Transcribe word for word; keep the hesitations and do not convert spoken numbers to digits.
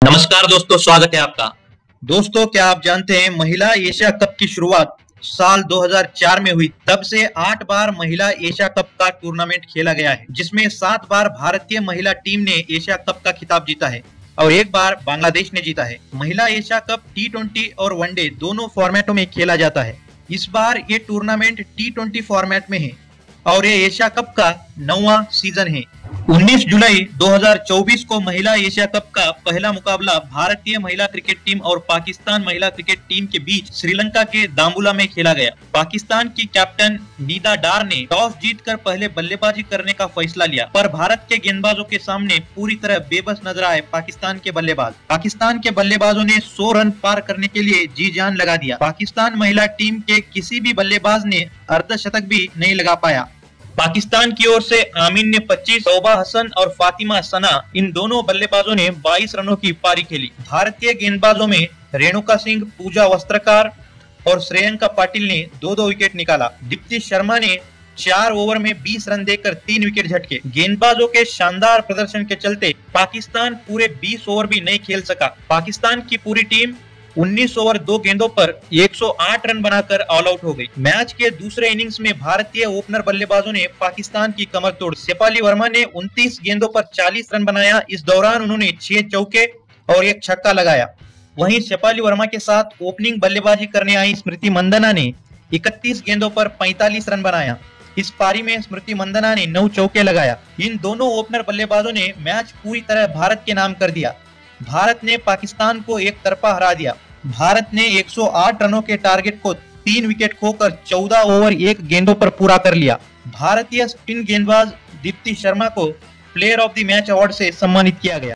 नमस्कार दोस्तों, स्वागत है आपका। दोस्तों, क्या आप जानते हैं महिला एशिया कप की शुरुआत साल दो हज़ार चार में हुई। तब से आठ बार महिला एशिया कप का टूर्नामेंट खेला गया है, जिसमें सात बार भारतीय महिला टीम ने एशिया कप का खिताब जीता है और एक बार बांग्लादेश ने जीता है। महिला एशिया कप टी ट्वेंटी और वनडे दोनों फॉर्मेटों में खेला जाता है। इस बार ये टूर्नामेंट टी ट्वेंटी फॉर्मेट में है और ये एशिया कप का नौवां सीजन है। उन्नीस जुलाई दो हज़ार चौबीस को महिला एशिया कप का पहला मुकाबला भारतीय महिला क्रिकेट टीम और पाकिस्तान महिला क्रिकेट टीम के बीच श्रीलंका के दाम्बुला में खेला गया। पाकिस्तान की कैप्टन नीदा डार ने टॉस जीतकर पहले बल्लेबाजी करने का फैसला लिया, पर भारत के गेंदबाजों के सामने पूरी तरह बेबस नजर आए पाकिस्तान के बल्लेबाज। पाकिस्तान के बल्लेबाजों ने सौ रन पार करने के लिए जी जान लगा दिया। पाकिस्तान महिला टीम के किसी भी बल्लेबाज ने अर्धशतक भी नहीं लगा पाया। पाकिस्तान की ओर से आमीन ने पच्चीस, तौबा हसन और फातिमा सना इन दोनों बल्लेबाजों ने बाईस रनों की पारी खेली। भारतीय गेंदबाजों में रेणुका सिंह, पूजा वस्त्रकार और श्रेयंका पाटिल ने दो दो विकेट निकाला। दीप्ति शर्मा ने चार ओवर में बीस रन देकर तीन विकेट झटके। गेंदबाजों के शानदार प्रदर्शन के चलते पाकिस्तान पूरे बीस ओवर भी नहीं खेल सका। पाकिस्तान की पूरी टीम उन्नीस ओवर दो गेंदों पर एक सौ आठ रन बनाकर ऑल आउट हो गई। मैच के दूसरे इनिंग्स में भारतीय ओपनर बल्लेबाजों ने पाकिस्तान की कमर तोड़। शेफाली वर्मा ने उनतीस गेंदों पर चालीस रन बनाया। इस दौरान उन्होंने छह चौके और एक छक्का लगाया। वहीं शेफाली वर्मा के साथ ओपनिंग बल्लेबाजी करने आई स्मृति मंदाना ने इकतीस गेंदों पर पैंतालीस रन बनाया। इस पारी में स्मृति मंदाना ने नौ चौके लगाया। इन दोनों ओपनर बल्लेबाजों ने मैच पूरी तरह भारत के नाम कर दिया। भारत ने पाकिस्तान को एक तरफा हरा दिया। भारत ने एक सौ आठ रनों के टारगेट को तीन विकेट खोकर चौदह ओवर एक गेंदों पर पूरा कर लिया। भारतीय स्पिन गेंदबाज दीप्ति शर्मा को player of the match award से सम्मानित किया गया।